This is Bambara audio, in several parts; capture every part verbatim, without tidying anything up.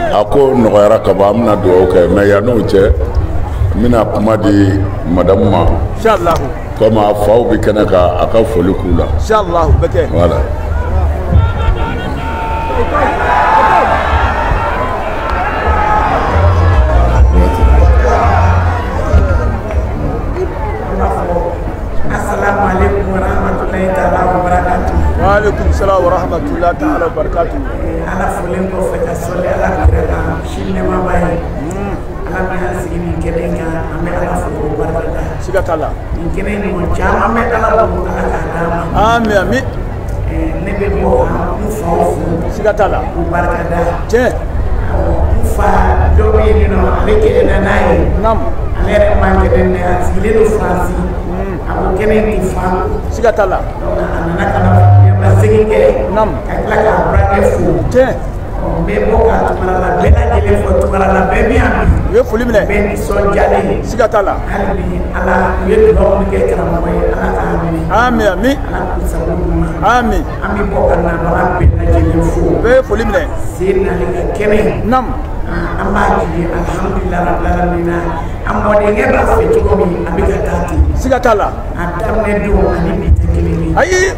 ako nɔgɔyara ka ban an bɛna dugawu kɛ mais yan'o cɛ n bɛna kuma di madamu ma inshallah comme a faw bɛ kɛnɛ ka a ka foli k'u la inshallah bɛ kɛ voilà Waalaikum salam wa rahmatullahi ta'ala wa barakatuh. Ala folen ko fe ka sole ala kira shinne ma baye. Ala mi hasigi min kedenga ame ala fo ko baraka. Siga tala. Min kenen mo jama me ala ko ala ka dama. Amin amin. Eh ne be mo mu fa fu. Siga tala. Ku baraka da. Je. Mu fa do be ni no ale ke na nai. Nam. Ale re man keden ne asile do fransi. Abu kenen ki fa. Siga tala. Ana kana Singing Nam. like a brand food. Ten. Maybe Boca to Malala, Bella, for Malala, baby, and you fully Ben so jolly. Sigatala. Allah, you don't get away. Ami, Ami, Ami, Ami Boca, Nama, Ben, food. Very fully. Sin like a kenny. Nam. Amadi, Alhamdulillah, I'm boarding ever fit to me, Abikati. Sigatala. And damn, do and Aye.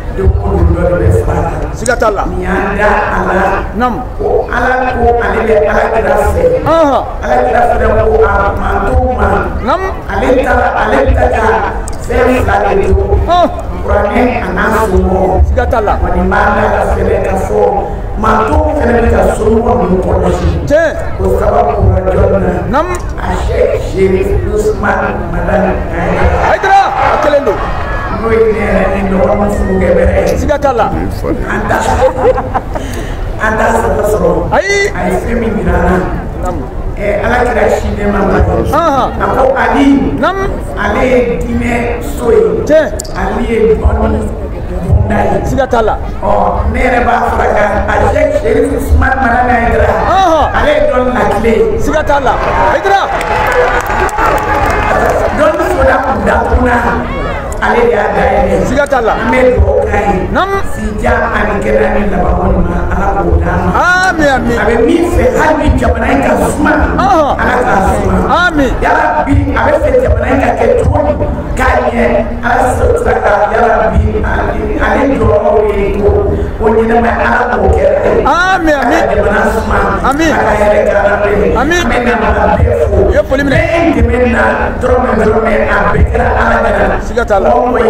Sigatala. Nyanda ala. Nam. Ala ko ale ala kirafe. Aha. Ala kirafe ko amantuma. Nam. Ale tala ale taka. Fere flage do. Ah. Kurane anafumo. Sigatala. Wani manda la fere ka fo. Mantu fere ka sumo mu konoshi. Je. Ko sababu ko jonna. Nam. Ashe Sheri Usman Madan. Haidara akelendo. No ine ndo wamufunge bere. Sigatala. Anda. Anda soro. Aye. Ai femi mirana. Nam. Eh ala kira shine mama. Aha. Ako ali. Nam. Ale dime soyi. Je. Ali boni. Bondai. Sigatala. Oh, nere ba fraka. Ajek Sheriff Usman Manana Haidara. Aha. Ale don nakle. Sigatala. Haidara. Don soda kudakuna. Ale ya daye. Sigatala. Medo kai. Nam. Sija ani kenani la baboni ma ala ko dama. Ami ami. Abe mi fe hali jamana ka suma. Aha. Ala ka suma. Ami. Ya rabbi abe fe jamana ka ke tuoni kanye ala sotaka ya rabbi ali ali do wi ko woni na ma ala ko ke. Ami ami. Jamana suma. Ami. Ala yere ka rabbi. Ami. Amena ma befo. Yo polimne. Ngi menna drome drome abe kra ala dara. Sigatala. Ami.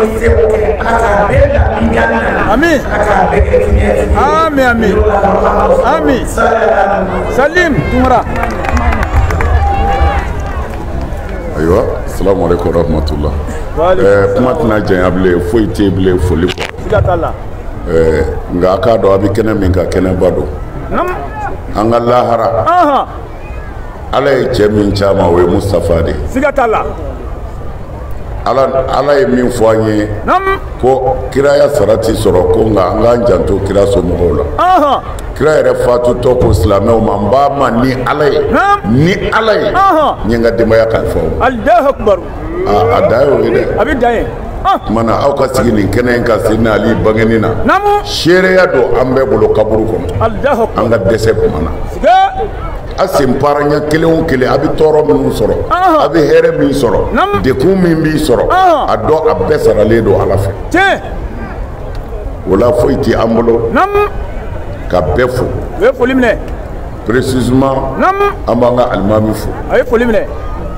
Ami, ami. Ami. Salim, tumara. ayiwa assalamu alaikum warahmatullah eh kuma tana janyable foi table foli ko Sigatala. eh nga ka do abi kene min ka kene bado Nam. an Allah hara Aha. ala ye cɛ min caman o ye Mustafa de Sigatala. ala ala ye min fɔ an ye Nam. ko kiraya sarati sɔrɔ ko nka an k'an janto kira somɔgɔw la Aha. kira yɛrɛ fatutɔ ko silamɛw ma n b'a ma ni ala ye ni ala ye n ye n ka denbaya kalifa o ma Allahu akbar. a da y'o ye dɛ Abi daye. kumana aw ka sigi nin kɛnɛ in ka Seydina Ali bangeni na Namu. seereya don an bɛɛ bolo kaburu kɔnɔ Allahu akbar. an ka dɛsɛ kumana Siga. a sen paranya kelen o kelen a bɛ tɔɔrɔ minnu sɔrɔ a bɛ hɛrɛ min sɔrɔ dekun min b'i sɔrɔ a dɔ a bɛɛ saralen don ala fɛ Tiɲɛ. o la foyi tɛ an bolo Nam. ka bɛɛ fo U ye foli minɛ. précisément Nam. an b'an ka alimami fo A ye foli minɛ.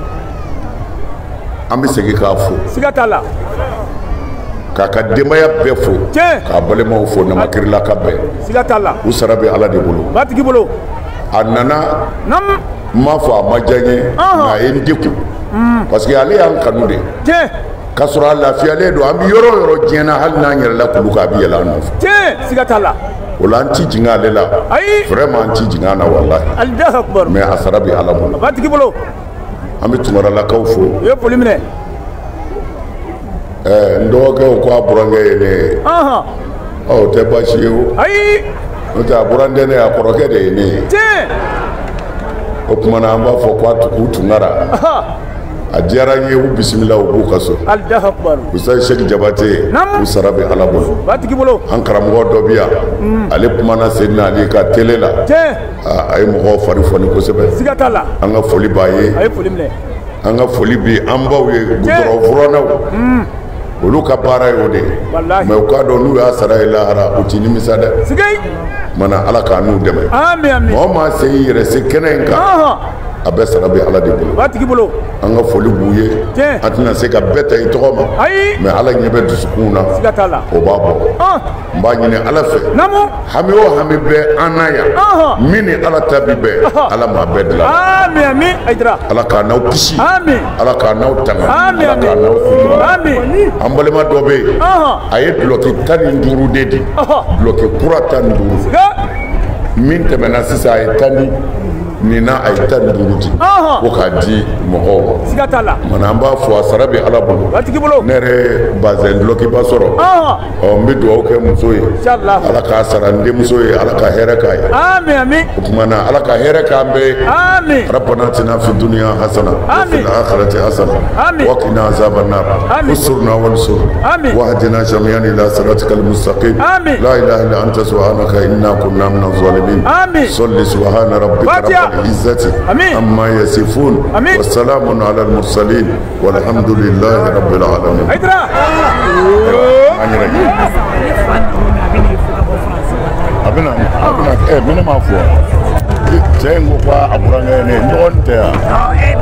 an bɛ segin k'a fo Siga t'a la. k'a ka denbaya bɛɛ fo Tiɲɛ. k'a balimaw fo namakirilaka bɛɛ Siga t'a la. u sara bɛ ala de bolo Ba tigi bolo. a nana Nam. n m'a fɔ a ma diya n ye nka a ye n degun parce que ale y'an kanu de Tiɲɛ. k'a sɔrɔ a lafiyalen don an bɛ yɔrɔ o yɔrɔ diɲɛna hali n'an yɛrɛla kulu kan a bɛ yɛlɛ an nɔfɛ Tiɲɛ. Siga t'a la. o la an ti jigin ale la Ayi. vraiment an ti jigin an na walahi Allahu akbar. mais a sara bɛ ala bolo Ba tigi bolo. an bɛ tunkaralakaw fo U ye foli minɛ. ɛɛ n dɔgɔkɛw ko a burankɛ ye ne ye Aha. ɔ o tɛ baasi ye o Ayi. n'o tɛ a burankɛ ne a kɔrɔkɛ de ye ne ye Tiɲɛ. o tuma na an b'a fɔ ko a tugu tunkara Aha. a diyara n ye u bisimila u b'u ka so Allahu akbar Ustaz Sheikh Jabate u sara bɛ Ala bolo batigi bolo an karamɔgɔ dɔ bi yan ale kumana Seydina Ali ka télé la a ye mɔgɔw fari fɔni kosɛbɛ siga t'a la an ka foli b'a ye a ye foli minɛ an ka foli bi an baw ye gudɔrɔn furannaw olu ka baara ye o de mais u k'a dɔn n'u y'a sara ye lahara u ti nimisa dɛ mana Ala k'a n'u dɛmɛ mɔgɔ maa se i yɛrɛ se kɛnɛ in kan a bɛɛ sara bɛ Ala de bolo batigi bolo an ka foli b'u ye an tɛna se ka bɛɛ ta i tɔgɔ ma mais Ala ɲɛ bɛ dusukun na siga t'a la o b'a bɔ n b'a ɲini Ala fɛ hami o hami bɛ an na yan min ni Ala ta bi bɛɛ Ala m'a bɛɛ dilan amin amin Haïdara Ala k'a n'aw kisi amin Ala k'a n'aw tanga amin Ala k'a n'aw sutura amin an balima dɔ bɛ yen a ye duloki tan ni duuru de di duloki kura tan ni duuru min tɛmɛna sisan a ye tan di nin na a ye tan ni duuru di ko k'a di mɔgɔw ma siga t'a la mana an b'a fɔ a sara bɛ Ala bolo batigi bolo ne yɛrɛ bazɛn dulokiba sɔrɔ ɔ n bɛ dugawu kɛ muso ye Ala k'a sara n denmuso ye Ala ka hɛrɛ k'a ye amin amin o tuma na Ala ka hɛrɛ k'an bɛɛ amin rabbana atina fid dunya hasana wa fil akhirati hasana wa qina azaban nar usurna wansur wahdina jami'an ila siratikal mustaqim la ilaha illa anta subhanaka inna kunna minaz zalimin salli subhana rabbika العزة أما يصفون والسلام على المرسلين والحمد لله رب العالمين abina abina eh mina ma fo chengo kwa aburanga ne ndonte ya